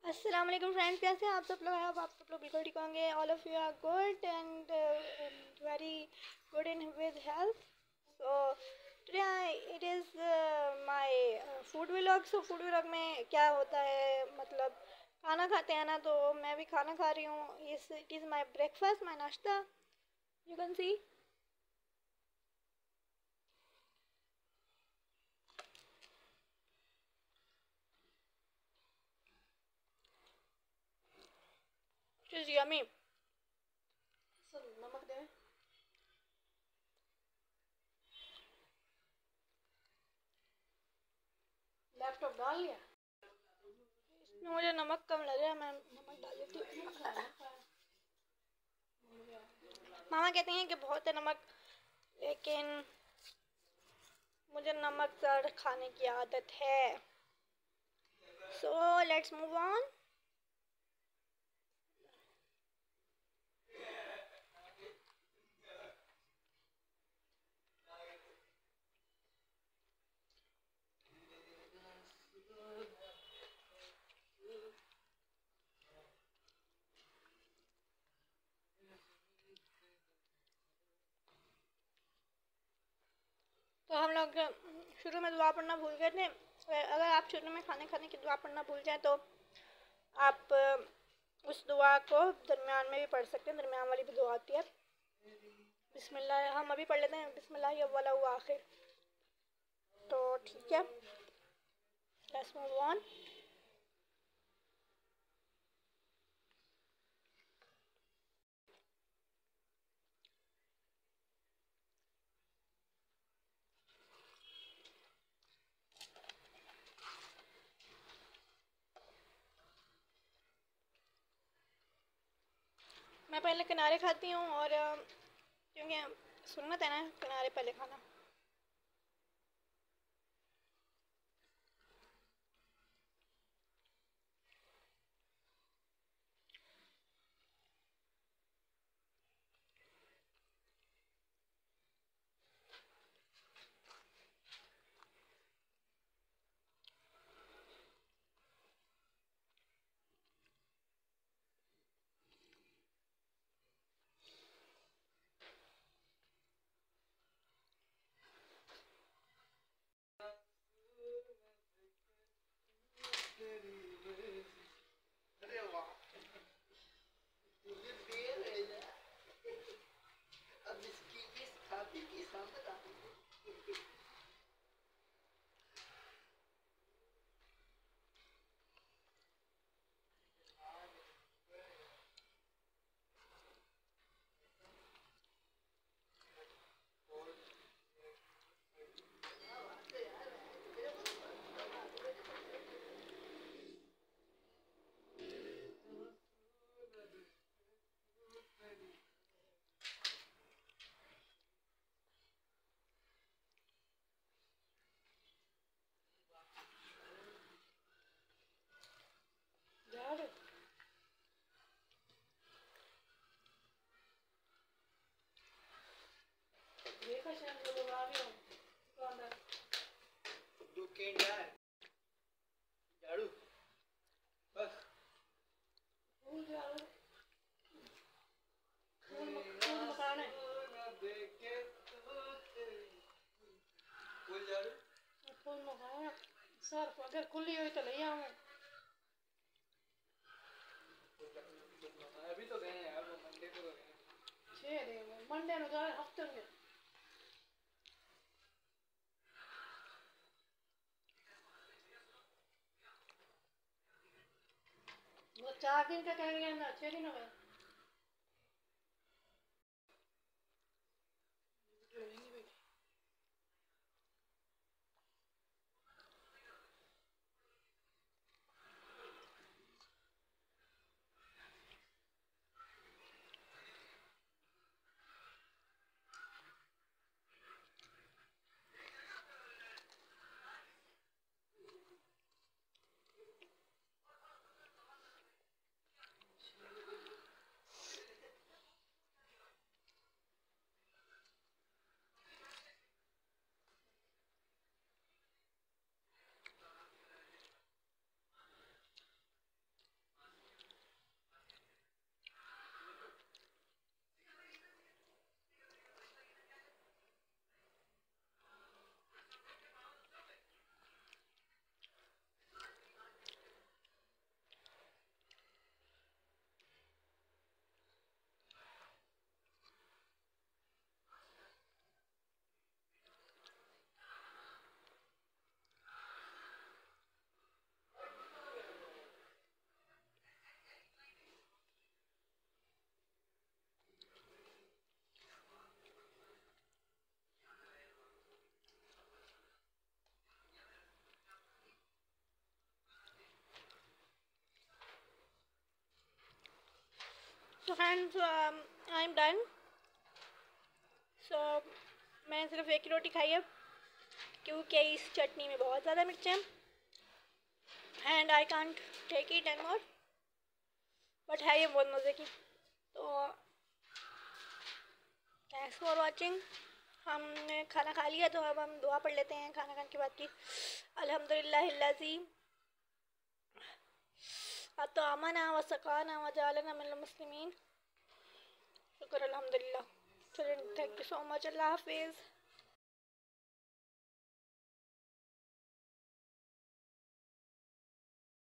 अस्सलाम वालेकुम फ्रेंड्स, कैसे हैं आप सब लोग? आप सब लोग बिल्कुल ठीक होंगे। All of you are good and very good in with health. So today it is my food vlog. So food vlog में क्या होता है, मतलब खाना खाते हैं ना, तो मैं भी खाना खा रही हूँ। It is my breakfast, my नाश्ता, you can see. It is yummy. नमक दे, लैपटॉप डाल लिया। इसमें मुझे नमक कम लग रहा है, मैं नमक डाल देती हूँ। मामा कहते हैं कि बहुत है नमक, लेकिन मुझे नमक ज़्यादा खाने की आदत है। So let's move on. तो हम लोग शुरू में दुआ पढ़ना भूल गए थे। अगर आप शुरू में खाने खाने की दुआ पढ़ना भूल जाए तो आप उस दुआ को दरमियान में भी पढ़ सकते हैं। दरमियान वाली भी दुआ आती है। बिस्मिल्लाह हम अभी पढ़ लेते हैं, बिस्मिल्लाह अव्वल व आखिर। तो ठीक है, लेट्स मूव ऑन। मैं पहले किनारे खाती हूँ, और क्योंकि सुन्नत है ना किनारे पहले खाना। सर अगर खुली हुई तो ले आऊँ। अभी तो गए यार, वो मंडे को तो गए। 6 दिन मंडे को जाए हफ्ते में। वो 4 दिन का कह गया ना, 6 दिन हो गए। तो friends I am done. So मैंने सिर्फ एक ही रोटी खाई है क्योंकि इस चटनी में बहुत ज़्यादा मिर्चें हैं and I can't take it and more, but है ये बहुत मज़े की। तो थैंक्स फॉर वॉचिंग। हमने खाना खा लिया तो अब हम दुआ पढ़ लेते हैं खाना खाने के बाद की। अल्हम्दुलिल्लाहिल्लज़ी अतअमना व सक़ाना व जअलना मिनल मुस्लिमीन। शुक्र अल्हम्दुलिल्लाह। चलिए, थैंक यू सो मच। अल्लाह हाफिज़।